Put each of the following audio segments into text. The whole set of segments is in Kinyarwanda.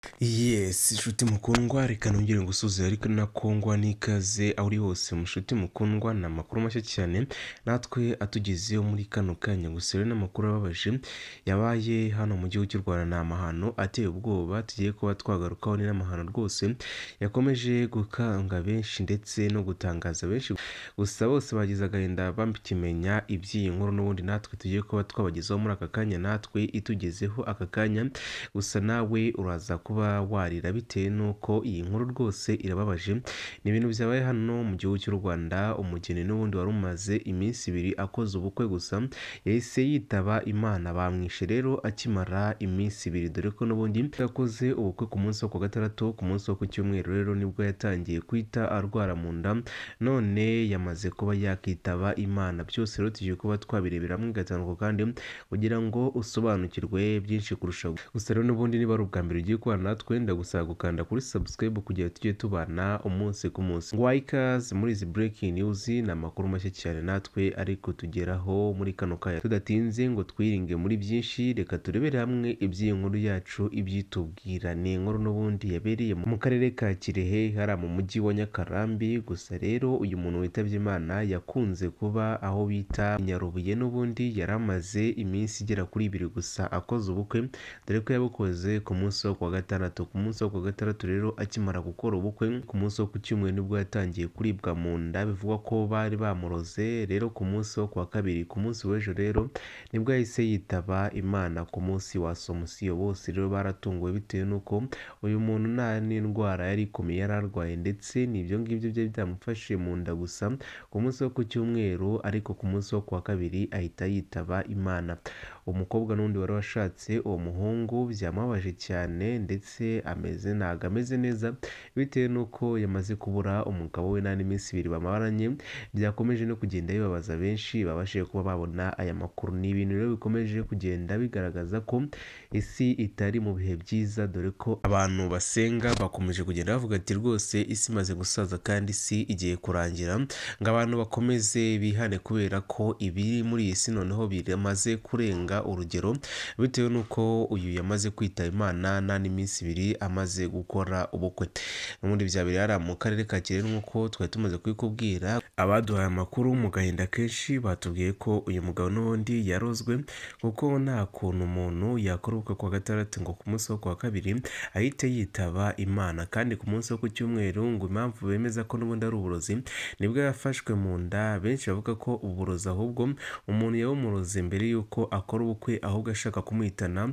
Yes, inshuti mukundwa reka nongere ngusuze ariko nakongwa n'ikaze aho uri hose mushuti mukundwa na makuru mashya cyane natwe atugezeho muri kano kanya gusa rero n'amakuru ababaje yabaye hano mu gihugu cy'u Rwanda ni amahano ateye ubwoba tugiye kuba twagarukaho n'amahano rwose yakomeje gukanga benshi ndetse no gutangaza benshi gusa bose bagize agahinda bambikimenya iby'iyi nkuru n'ubundi natwe tugiye kuba twabagezaho muri aka kanya natwe itugezeho aka kanya gusa nawe uraza kuba warira bitewe nuko iyi nkuru rwose irababaje ni ibintu byabaye hano mu gihugu cy'u Rwanda umugeni n'ubundi wari umaze iminsi ibiri akoze ubukwe gusa yahise yitaba Imana bamwishe rero akimara iminsi ibiri dore ko n'ubundi yakoze ubukwe ku munsi wo ku gatandatu ku munsi wo ku cyumweru rero nibwo yatangiye kwita arwara mu nda none yamaze kuba yakitaba Imana byose rero tugiye kuba twabirebera hamwe gatanu kandi kugira ngo usobanukirwe byinshi kurushaho gusa rero n'ubundi niba ari ubwa mbere ugiye kubana natwe ndagusaba gukanda kuri subscribe kugira tujye tubana umunsi ku munsi ngo ikaze muri izi breaking news ni amakuru mashya cyane natwe ariko tugeraho muri kano kanya tudatinze ngo twiringe muri byinshi reka turebere hamwe iby'iyi nkuru yacu ibyitubwira ni inkuru n'ubundi yabereye mu karere ka Kirehe hari mu mujyi wa Nyakarambi gusa rero uyu muntu witabye Imana yakunze kuba aho bita Nyarubuye n'ubundi yaramaze iminsi igera kuri ibiri gusa akoze ubukwe dore ko yabukoze ku munsi wo ku gatandatu ku munsi wo ku gatandatu rero akimara gukora ubukwe ku munsi wo ku cyumweru nibwo yatangiye kuribwa mu nda bivugwa ko bari bamuroze rero ku munsi wo ku kabiri ku munsi w'ejo rero nibwo yahise yitaba Imana ku munsi wa somusiyo bose rero baratunguwe bitewe nuko uyu muntu nta n'indwara yari ikomeye yari arwaye ndetse n'ibyo ngibyo byari byamufashe mu nda gusa ku munsi wo ku cyumweru ariko ku munsi wo ku kabiri ahita yitaba Imana umukobwa n'undi wari washatse uwo muhungu byamubabaje cyane ndetse ntago ameze neza bitewe nuko yamaze kubura umugabo we nta n'iminsi ibiri bamaranye byakomeje no kugenda bibabaza benshi babashije kuba babona aya makuru ni ibintu rero bikomeje kugenda bigaragaza ko isi itari mu bihe byiza dore ko abantu basenga bakomeje kugenda bavuga ati rwose isi imaze gusaza kandi isi igiye kurangira ngo abantu bakomeze bihane kubera ko ibiri muri iyi si noneho biramaze kurenga urugero bitewe nuko uyu yamaze kwitaba Imana nta n'iminsi ibiri amaze gukora ubukwe n'ubundi byabereye hari mu karere ka Kirehe nk'uko twari tumaze kubikubwira abaduhaye amakuru mu gahinda kenshi batubwiye ko uyu mugabo n'ubundi yarozwe kuko nta kuntu umuntu yakora ubukwe ku wa gatandatu ngo ku munsi wo ku wa kabiri ahite yitaba Imana kandi ku munsi wo ku cyumweru ngo impamvu bemeza ko n'ubundi ari uburozi nibwo yafashwe mu nda benshi bavuga ko uburozi ahubwo umuntu yawumuroze mbere yuko akora ubukwe ahubwo ashaka kumuhitana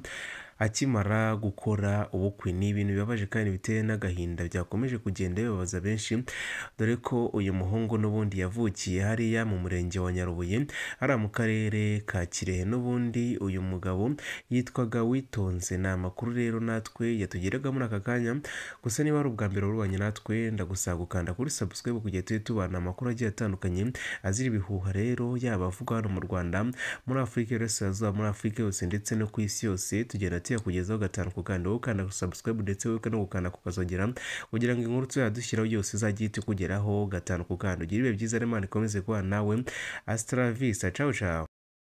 akimara gukora ubukwe ni ibintu bibabaje kandi biteye n'agahinda byakomeje kugenda bibabaza benshi dore ko uyu muhungu n'ubundi yavukiye hariya mu murenge wa Nyarubuye hari mu karere ka Kirehe n'ubundi uyu mugabo yitwaga Witonze ni amakuru rero natwe yatugeraga muri aka kanya gusa niba ari ubwa mbere urwanya natwe ndagusaba gukanda kuri subscribe kugira tujye tubana amakuru agiye atandukanye azira ibihuha rero yaba avugwa hano mu Rwanda muri Afurika y'Iburasirazuba muri Afurika yose ndetse no ku isi yose tugenda kugezaho gatanu kukanda ukanda subscribe ndetse no gukanda kukazogera kugira ngo inkuru tuyadushyiraho yose izajye ikugeraho gatanu kukanda ugira ibihe byiza Imana ikomeze kuba nawe Astra Vista ciao ciao.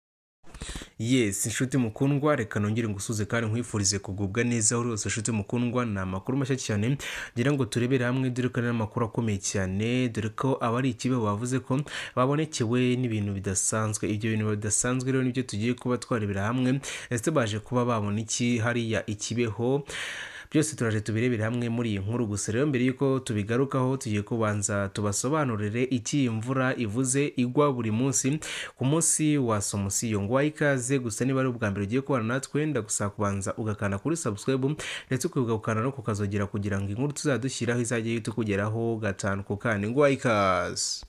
Yes, inshuti mukundwa reka nongere ngusuze kandi nkwifurize kugubwa neza uri wose inshuti mukundwa na makuru mashya cyane ngira ngo turebere hamwe dore ko n'amakuru akomeye cyane dore ko abari ikibe bavuze ko babonekewe n'ibintu bidasanzwe ibyo bintu bidasanzwe rero nibyo tugiye kuba twarebera hamwe ese baje kuba babona iki hariya ikibeho byose turaje tubirebera hamwe muri iyi nkuru gusa rero mbere yuko tubigarukaho tugiye kubanza tubasobanurire iki imvura ivuze igwa buri munsi ku munsi wa somusiyo ngo ikaze gusa niba ari ubwa mbere ugiye kubana natwe ndagusaba kubanza ugakanda kuri subscribe ndetse ukagukanda no kukazogera kugira ngo inkuru tuzadushyiraho izajye yitukugeraho gatanu kukandi ngo ikaze.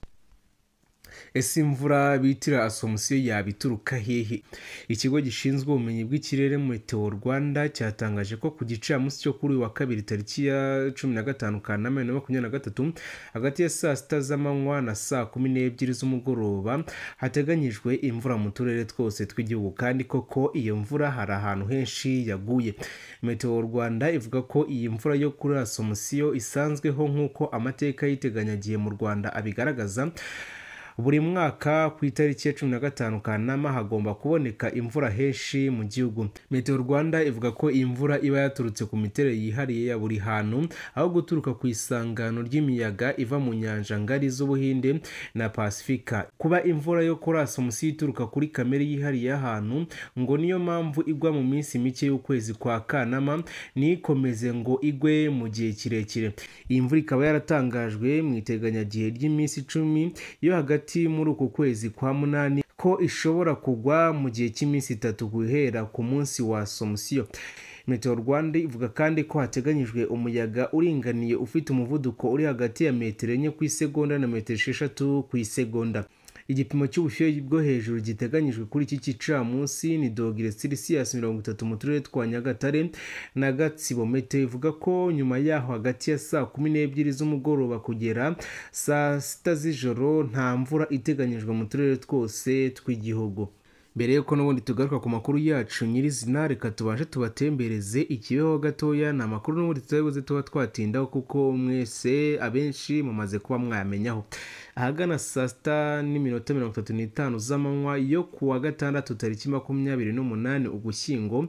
Ese imvura bitira asomusiyo yabituruka hehe? Ikigo gishinzwe ubumenyi bw'ikirere Meteo Rwanda cyatangaje ko ku gicamunsi cyo kuri wa kabiri tariki ya 15 Kanama 2023 hagati ya saa 6 z'amanywa na saa 12 z'umugoroba hateganyijwe imvura mu turere twose tw'igihugu kandi koko iyo mvura hari ahantu henshi yaguye. Meteo Rwanda ivuga ko iyi mvura yo kuri asomusiyo isanzweho nk'uko amateka y'iteganyagihe mu Rwanda abigaragaza buri mwaka ku itariki ya 15 Kanama hagomba kuboneka imvura henshi mu gihugu. Meteo Rwanda ivuga ko iyi mvura iba yaturutse ku miterere yihariye ya buri hantu, aho guturuka ku isangano ry'imiyaga iva mu nyanja ngari z'Ubuhinde na Pasifika. Kuba imvura yo kurasa musi ituruka kuri kamere yihariye y'ahantu, ngo niyo mpamvu igwa mu minsi mike y'ukwezi kwa Kanama nikomeze ngo igwe mu gihe kirekire. Iyi mvura ikaba yaratangajwe mu iteganyagihe ry'iminsi 10 yo hagati muri uku kwezi kwa munani ko ishobora kugwa mu gihe cy'iminsi 3 guhera ku munsi wa Somusiyo. Meteo Rwanda ivuga kandi ko hateganyijwe umuyaga uringaniye ufite umuvuduko uri hagati ya metero 4 ku isegonda na metero 6 ku isegonda. Igipimo cy'ubushyuhe bwo hejuru giteganyijwe kuri iki gicamunsi ni dogere Celsius 30 mu turere twa Nyagatare na Gatsibo. Meteo ivuga ko nyuma yaho hagati ya saa 12 z'umugoroba kugera saa 6 z'ijoro nta mvura iteganyijwe mu turere twose tw'igihugu. Mbere yuko n'ubundi tugaruka ku makuru yacu nyirizina, reka tubashe tubatembereze ikibeho gatoya. Ni amakuru n'ubundi tutabuze tuba twatindaho kuko mwese abenshi mumaze kuba mwamenyaho. Ahagana saa 6:35 z'amanywa yo kuwa gatandatu tariki 28 Ugushyingo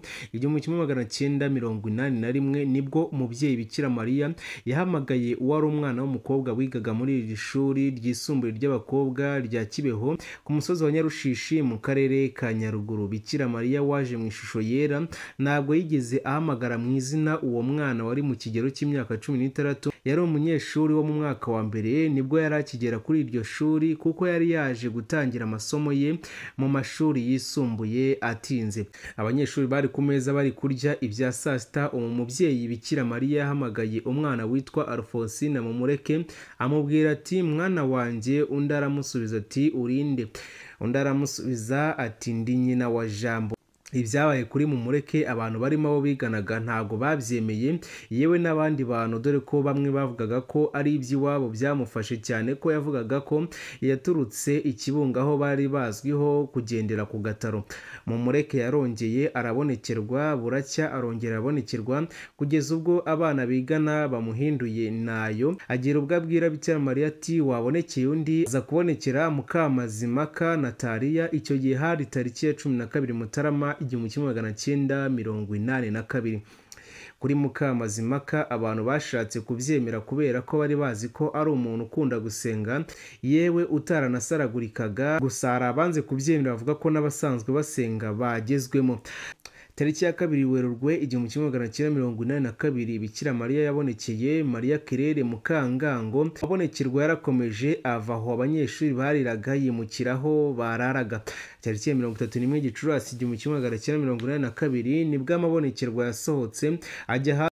1981 nibwo umubyeyi Bikira Mariya yahamagaye uwari umwana w'umukobwa wigaga muri iri shuri ryisumbuye ry'abakobwa rya Kibeho ku musozi wa Nyarushishi mu karere ka Nyaruguru. Bikira Mariya waje mu ishusho yera ntabwo yigeze ahamagara mu izina uwo mwana wari mu kigero cy'imyaka 16. Yari umunyeshuri wo mu mwaka wa mbere nibwo yari akigera kuri iryo shuri kuko yari yaje gutangira amasomo ye mu mashuri yisumbuye atinze. Abanyeshuri bari ku meza bari kurya ibya saa 6. Umubyeyi Bikira Mariya yahamagaye umwana witwa Alphonsine Mumureke amubwira ati mwana wanjye. Undi aramusubiza ati urinde? Undi aramusubiza ati ndi nyina wa Jambo. Ibyabaye kuri Mumureke abantu barimo abo biganaga ntago babyemeye, yewe n'abandi bantu, dore ko bamwe bavugaga ko ari iby'iwabo byamufashe cyane ko yavugaga ko yaturutse Ikibunga aho bari bazwiho kugendera ku gataro. Mumureke yarongeye arabonekerwa, buracya arongera arabonekerwa kugeza ubwo abana bigana bamuhinduye nayo. Agira ubwo abwira Bikira Mariya ati wabonekeye undi. Aza kubonekera Mukamazimaka Nataliya. Icyo gihe hari tariki ya 12 Mutarama 1982. Kuri Mukamazimaka abantu bashatse kubyemera kubera ko bari bazi ko ari umuntu ukunda gusenga yewe utaranasaragurikaga. Gusa hari abanze kubyemera bavuga ko n'abasanzwe basenga bagezwemo. Tariki ya 2 Werurwe 1982 Bikira Mariya yabonekeye Mariya Kerere Mukangango. Abonekerwa yarakomeje ava aho abanyeshuri bariraga yimukiraho bararaga. Tariki ya 31 Gicurasi 1982 nibwo amabonekerwa yasohotse ajya